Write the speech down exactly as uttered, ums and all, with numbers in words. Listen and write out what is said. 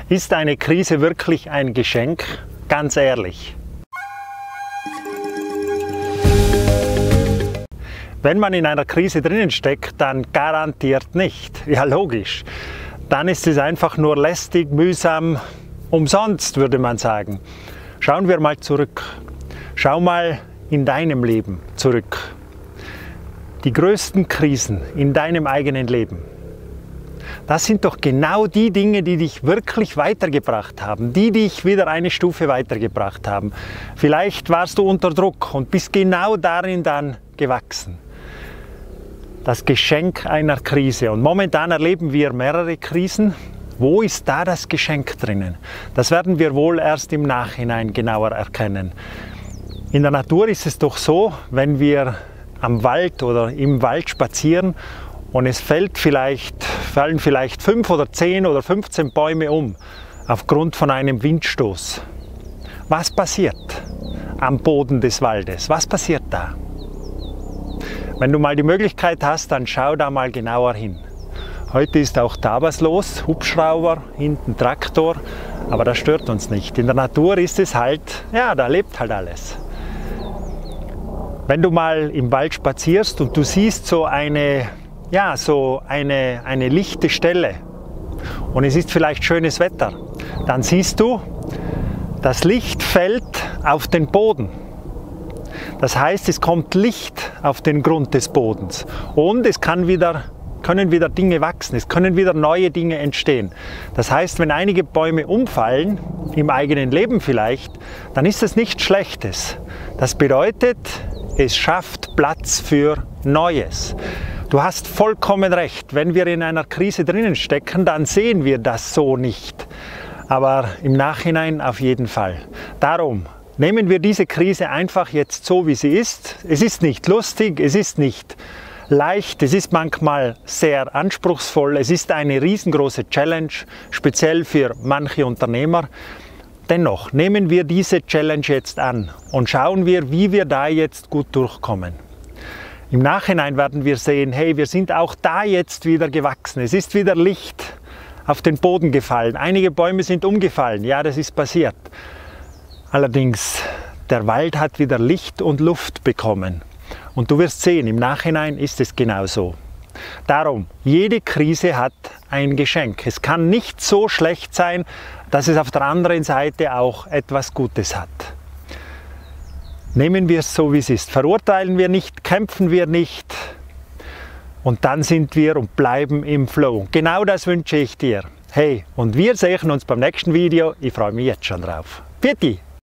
Ist eine Krise wirklich ein Geschenk? Ganz ehrlich. Wenn man in einer Krise drinnen steckt, dann garantiert nicht. Ja, logisch. Dann ist es einfach nur lästig, mühsam, umsonst, würde man sagen. Schauen wir mal zurück. Schau mal in deinem Leben zurück. Die größten Krisen in deinem eigenen Leben. Das sind doch genau die Dinge, die dich wirklich weitergebracht haben, die dich wieder eine Stufe weitergebracht haben. Vielleicht warst du unter Druck und bist genau darin dann gewachsen. Das Geschenk einer Krise. Und momentan erleben wir mehrere Krisen. Wo ist da das Geschenk drinnen? Das werden wir wohl erst im Nachhinein genauer erkennen. In der Natur ist es doch so, wenn wir am Wald oder im Wald spazieren und es fällt vielleicht, fallen vielleicht fünf oder zehn oder fünfzehn Bäume um aufgrund von einem Windstoß. Was passiert am Boden des Waldes? Was passiert da? Wenn du mal die Möglichkeit hast, dann schau da mal genauer hin. Heute ist auch da was los, Hubschrauber, hinten Traktor, aber das stört uns nicht. In der Natur ist es halt, ja, da lebt halt alles. Wenn du mal im Wald spazierst und du siehst so eine, ja, so eine, eine lichte Stelle und es ist vielleicht schönes Wetter, dann siehst du, das Licht fällt auf den Boden. Das heißt, es kommt Licht auf den Grund des Bodens und es kann wieder, können wieder Dinge wachsen, es können wieder neue Dinge entstehen. Das heißt, wenn einige Bäume umfallen, im eigenen Leben vielleicht, dann ist das nichts Schlechtes. Das bedeutet, es schafft Platz für Neues. Du hast vollkommen recht, wenn wir in einer Krise drinnen stecken, dann sehen wir das so nicht. Aber im Nachhinein auf jeden Fall. Darum nehmen wir diese Krise einfach jetzt so, wie sie ist. Es ist nicht lustig, es ist nicht leicht, es ist manchmal sehr anspruchsvoll, es ist eine riesengroße Challenge, speziell für manche Unternehmer. Dennoch nehmen wir diese Challenge jetzt an und schauen wir, wie wir da jetzt gut durchkommen. Im Nachhinein werden wir sehen, hey, wir sind auch da jetzt wieder gewachsen. Es ist wieder Licht auf den Boden gefallen. Einige Bäume sind umgefallen. Ja, das ist passiert. Allerdings, der Wald hat wieder Licht und Luft bekommen. Und du wirst sehen, im Nachhinein ist es genauso. Darum, jede Krise hat ein Geschenk. Es kann nicht so schlecht sein, dass es auf der anderen Seite auch etwas Gutes hat. Nehmen wir es so, wie es ist. Verurteilen wir nicht, kämpfen wir nicht und dann sind wir und bleiben im Flow. Genau das wünsche ich dir. Hey, und wir sehen uns beim nächsten Video. Ich freue mich jetzt schon drauf. Pfiat.